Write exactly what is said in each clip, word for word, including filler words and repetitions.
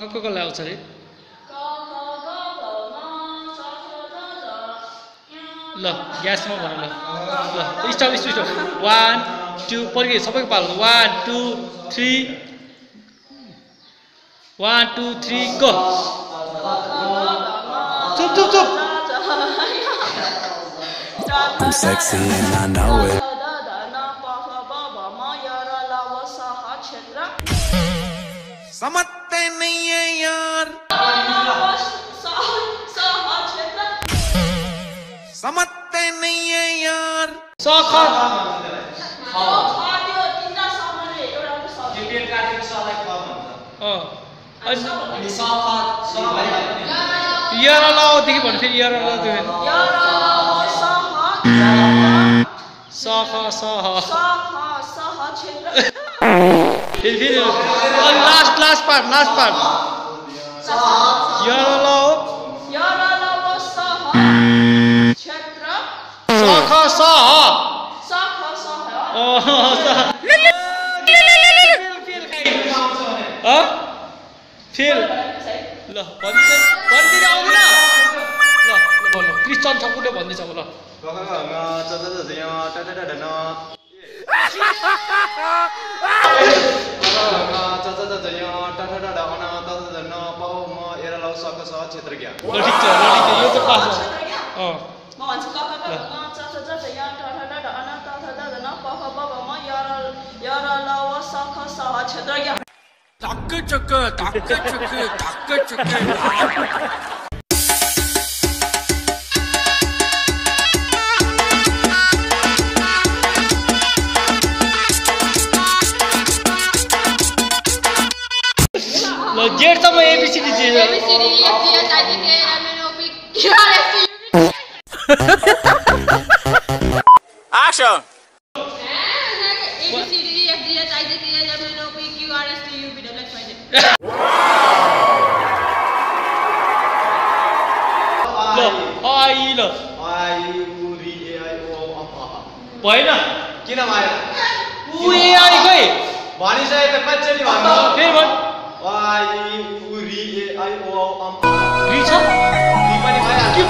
को को आउँछ रे ल ग्यासमा भन ल ल स्टप स्टप one two पर्के सबैको पालो one two three one two three go चुप चुप चुप I'm sexy and I know it. समझते नहीं है यार समझते नहीं है यार सखा यार लाउदेखि भन्नु फेरि यार लाउदेखि सह सह फेरि फेरि last last part last part यार लाउ सह सह फेल ल भन्दै भन्दै आउँदैन ल ल भन्नु क्रिस्चियन ठकुरले भन्दैछ अब ल क्षेत्र क्या ल ठिक छ ल ठिक छ यो चाहिँ पास अँ म भन्छु क ख ग घ च छ ज झ य ट ठ ड ढ न त थ द ध न प फ ब भ म य र य र ल व स ख स ह क्षेत्र क्या टक चक टक चक टक चक ल जेड सम्म A B C D J A B C D F G H I J K M N O P Q R S T action A B C D F G H I J K M N O P Q R S T U P W X Y Z ल आई ल आई उ री ए I oh a भएन किन भएन उ ए आई खै भनिसके त कच्चली भन्नु फेरि भन् आई उ री ए आई ओ अ रि छ री पनि भइहाल्छ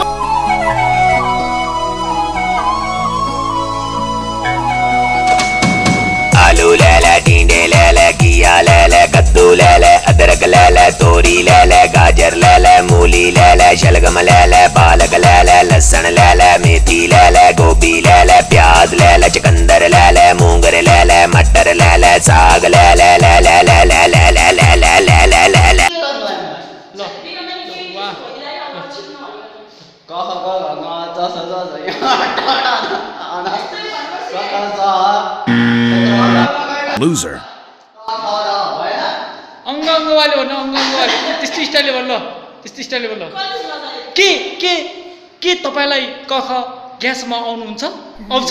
आलू ले ले टिंडे ले ले घिया ले ले कद्दू ले ले अदरक ले ले तोरी ले ले गाजर ले ले मूली ले ले शलगम ले ले पालक ले ले लहसुन ले ले मेथी ले ले गोभी ले ले प्याज ले ले चुकंदर ले ले मूंगर ले ले मटर ले ले साग ले ले ले ले ले ले ले ले ले ले ले ले ले ले ल वाह क ख ग घ च छ ज झ य ट ढ न स ख स Loser. अङ्ग अङ्गवाले भन्नु अङ्ग अङ्गवाले त्यस्तो स्टाइलले भन्नु त्यस्तो स्टाइलले भन्नु के के के तपाईलाई क ख ग्यासमा आउनुहुन्छ आउँछ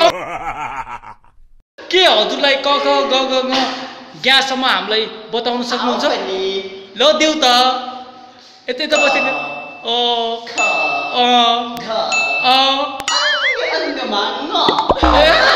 के हजुरलाई क ख ग ग घ ग्यासमा हामीलाई बताउन सक्नुहुन्छ ल देऊ त यतै त बसिन अ ख अ घ अ अंग मान ए